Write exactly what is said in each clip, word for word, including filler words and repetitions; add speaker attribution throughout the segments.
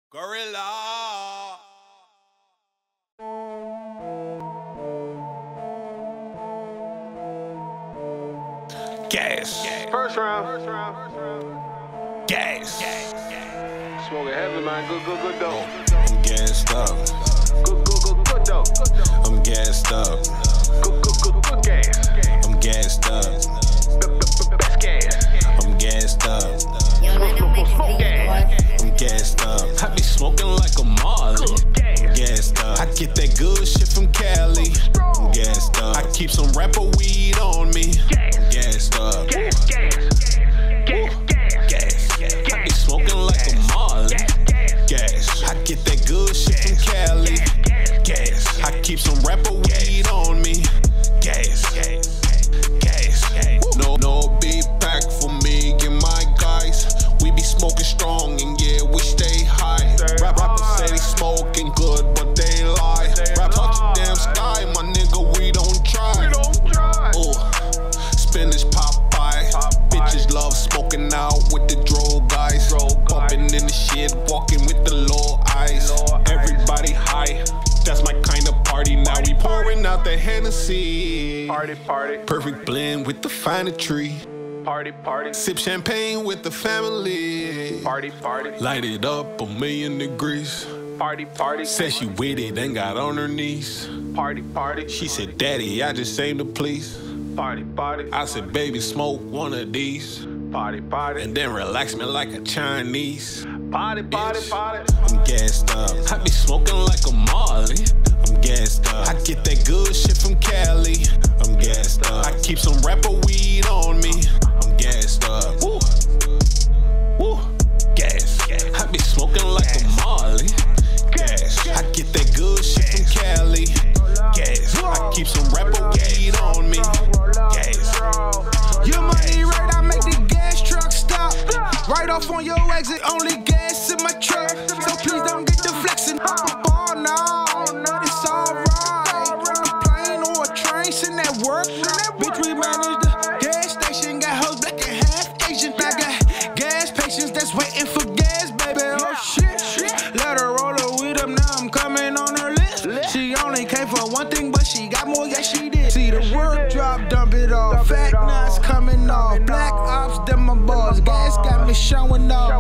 Speaker 1: Gorilla. Gas.
Speaker 2: First round. First round. First round.
Speaker 1: Gas.
Speaker 2: Smoking heavy, man. Good, good, good dope.
Speaker 1: I'm gassed up.
Speaker 2: Good, good, good, good dope.
Speaker 1: I'm gassed up.
Speaker 2: Good, good, good, good gas.
Speaker 1: I'm gassed up.
Speaker 2: Best gas.
Speaker 1: I'm gassed up.
Speaker 2: Smoke gas.
Speaker 1: I'm gassed up. I be smoking like a Marley. I'm gassed up. I get that good shit from Cali. I'm gassed up. I keep some rapper weed on me. I'm gassed up.
Speaker 2: Gas, gas. Gas, gas.
Speaker 1: Gas. I be smoking like a Marley. Gas. I get that good shit from Cali. Gas. I keep some rapper weed on me. Gas. Gas. No, no big pack for me and my guys. We be smoking strong and yeah, we stay high. Rap rappers say they smoking good, but they lie. Rap touch the damn sky, my nigga, we don't try. Ooh, spinach Popeye. Bitches love smoking out with the dro guys. Bumping in the shit, walking with the low eyes. Everybody high, that's my kind of party. Now we pouring out the Hennessy.
Speaker 2: Party, party.
Speaker 1: Perfect blend with the finer tree.
Speaker 2: Party, party.
Speaker 1: Sip champagne with the family.
Speaker 2: Party, party.
Speaker 1: Light it up a million degrees.
Speaker 2: Party, party.
Speaker 1: Said she with it and got on her knees.
Speaker 2: Party, party.
Speaker 1: She said, Daddy, I just aim to please.
Speaker 2: Party, party.
Speaker 1: I said, baby, smoke one of these.
Speaker 2: Party, party.
Speaker 1: And then relax me like a Chinese.
Speaker 2: Party, party, party.
Speaker 1: I'm gassed up. I be smoking like a Marley. I'm gassed up. I get that good shit from Cali. I'm gassed up. I keep some rapper weed on me. I'm gassed up. Woo. Woo. Gas. I be smoking like a Marley. Gas. I get that good shit from Cali. Gas. I keep some rapper weed on me. Gas.
Speaker 3: Your money right, I make the gas truck stop. Right off on your exit, only gas in my truck. So please don't get the flexing. I'm a ball now, it's alright. A plane or a train, send that work. Bitch, we manage the gas station. Got hoes black and half Asian. I got gas patients that's waiting for gas, baby. Oh shit, let her roll her with them. Now I'm coming on her list. She only came for one thing, but she got more, yeah she did. See the work drop, dump it off. Fat nuts coming off. Black ops, them my boss. Gas got me showing off.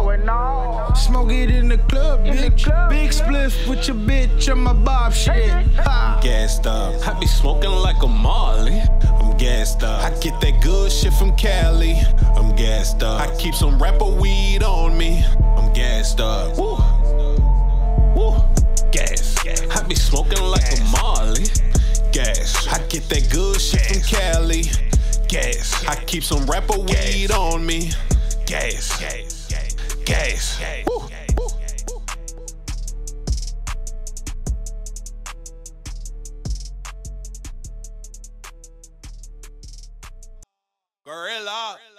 Speaker 3: Smoke it in the club, bitch. Big spliff with your bitch on my bob shit. Ha.
Speaker 1: Gassed up. I be smoking like a Marley. I'm gassed up. I get that good shit from Cali. I'm gassed up. I keep some rapper weed on me. I'm gassed up. Woo. Woo. Gas. I be smoking like a Marley. Gas. I get that good shit from Cali. Gas. I keep some rapper weed on me. Gas. Gas. Woo. Gorilla.